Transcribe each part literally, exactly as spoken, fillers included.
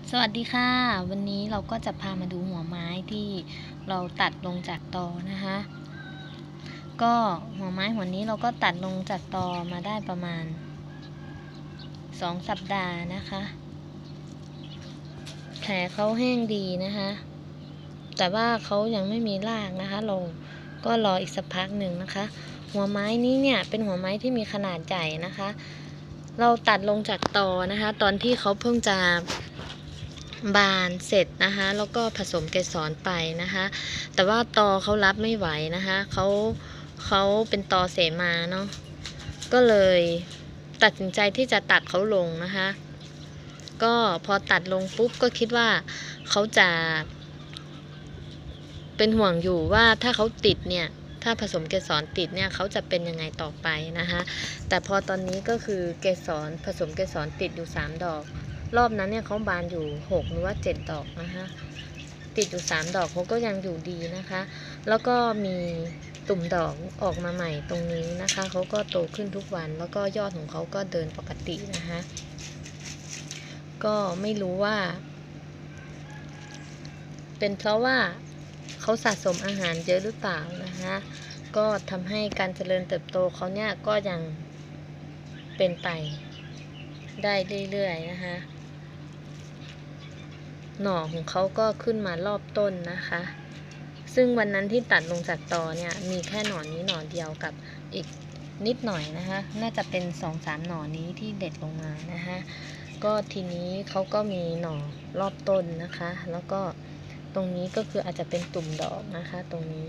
สวัสดีค่ะวันนี้เราก็จะพามาดูหัวไม้ที่เราตัดลงจากตอนะคะก็หัวไม้หัวนี้เราก็ตัดลงจากตอมาได้ประมาณสองสัปดาห์นะคะแผลเขาแห้งดีนะคะแต่ว่าเขายังไม่มีรากนะคะเราก็รออีกสักพักหนึ่งนะคะหัวไม้นี้เนี่ยเป็นหัวไม้ที่มีขนาดใหญ่นะคะเราตัดลงจากตอนะคะตอนที่เขาเพิ่งจะบานเสร็จนะคะแล้วก็ผสมเกสรไปนะคะแต่ว่าตอเขารับไม่ไหวนะคะเขาเขาเป็นตอเสมาเนาะก็เลยตัดสินใจที่จะตัดเขาลงนะคะก็พอตัดลงปุ๊บก็คิดว่าเขาจะเป็นห่วงอยู่ว่าถ้าเขาติดเนี่ยถ้าผสมเกสรติดเนี่ยเขาจะเป็นยังไงต่อไปนะคะแต่พอตอนนี้ก็คือเกสรผสมเกสรติดอยู่สามดอกรอบนั้นเนี่ยเขาบานอยู่หกหรือว่าเจ็ดดอกนะคะติดอยู่สามดอกเขาก็ยังอยู่ดีนะคะแล้วก็มีตุ่มดอกออกมาใหม่ตรงนี้นะคะเขาก็โตขึ้นทุกวันแล้วก็ยอดของเขาก็เดินปกตินะคะก็ไม่รู้ว่าเป็นเพราะว่าเขาสะสมอาหารเยอะหรือเปล่านะคะก็ทำให้การเจริญเติบโตเขาเนี่ยก็ยังเป็นไปได้เรื่อยๆนะคะหน่อของเขาก็ขึ้นมารอบต้นนะคะซึ่งวันนั้นที่ตัดลงจากตอเนี่ยมีแค่หน่อนี้หน่อเดียวกับอีกนิดหน่อยนะคะน่าจะเป็นสองสามหน่อนี้ที่เด็ดลงมานะคะก็ทีนี้เขาก็มีหน่อรอบต้นนะคะแล้วก็ตรงนี้ก็คืออาจจะเป็นตุ่มดอกนะคะตรงนี้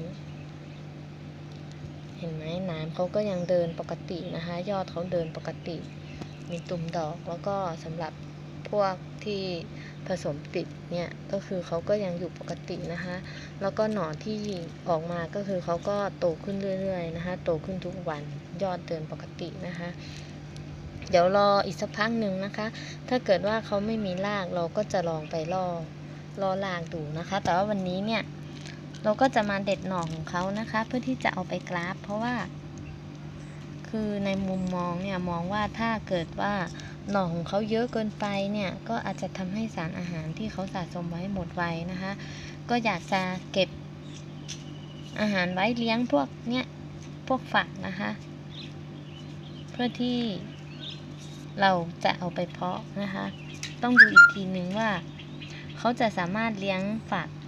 เห็นไหมน้ำเขาก็ยังเดินปกตินะคะยอดเขาเดินปกติมีตุ่มดอกแล้วก็สำหรับพวกที่ผสมติดเนี่ยก็คือเขาก็ยังอยู่ปกตินะคะแล้วก็หน่อที่ออกมาก็คือเขาก็โตขึ้นเรื่อยๆนะคะโตขึ้นทุกวันยอดเดินปกตินะคะเดี๋ยวรออีกสักพักหนึ่งนะคะถ้าเกิดว่าเขาไม่มีรากเราก็จะลองไปล่อล่อรากดูนะคะแต่ว่าวันนี้เนี่ยเราก็จะมาเด็ดหน่อของเขานะคะเพื่อที่จะเอาไปกราฟเพราะว่าคือในมุมมองเนี่ยมองว่าถ้าเกิดว่าหน่อของเขาเยอะเกินไปเนี่ยก็อาจจะทำให้สารอาหารที่เขาสะสมไว้หมดไวนะคะก็อยากจะเก็บอาหารไว้เลี้ยงพวกเนี้ยพวกฝักนะคะเพื่อที่เราจะเอาไปเพาะนะคะต้องดูอีกทีนึงว่าเขาจะสามารถเลี้ยงฝัก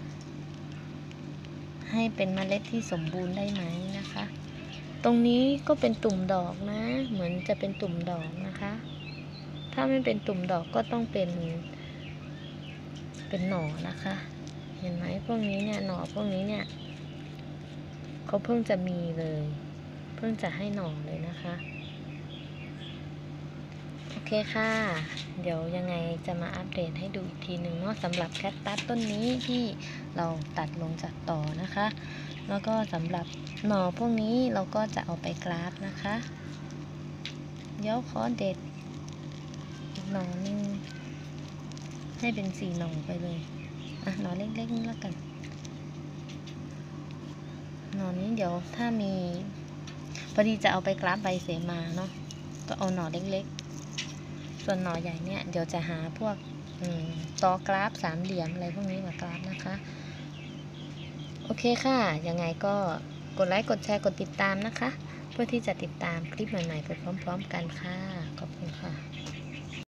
ให้เป็นเมล็ดที่สมบูรณ์ได้ไหมนะคะตรงนี้ก็เป็นตุ่มดอกนะเหมือนจะเป็นตุ่มดอกนะคะถ้าไม่เป็นตุ่มดอกก็ต้องเป็นเป็นหน่อนะคะเห็นไหมพวกนี้เนี่ยหน่อพวกนี้เนี่ยเขาเพิ่งจะมีเลยเพิ่งจะให้หน่อเลยนะคะโอเคค่ะเดี๋ยวยังไงจะมาอัปเดตให้ดูอีกทีหนึ่งเนาะสำหรับแคคตัสต้นนี้ที่เราตัดลงจากต่อนะคะแล้วก็สำหรับหน่อพวกนี้เราก็จะเอาไปกราฟนะคะเดี๋ยวขอเด็ดอีกหน่อนึงให้เป็นสี่หน่อไปเลยอ่ะหน่อเล็กๆนี่แล้วกันหน่อนี้เดี๋ยวถ้ามีพอดีจะเอาไปกราฟใบเสมาเนาะก็เอาหน่อเล็กๆส่วนหน่อใหญ่เนี่ยเดี๋ยวจะหาพวกตอกราฟสามเหลี่ยมอะไรพวกนี้มากราฟนะคะโอเคค่ะยังไงก็กดไลค์กดแชร์กดติดตามนะคะเพื่อที่จะติดตามคลิปใหม่ๆไปพร้อมๆกันค่ะขอบคุณค่ะ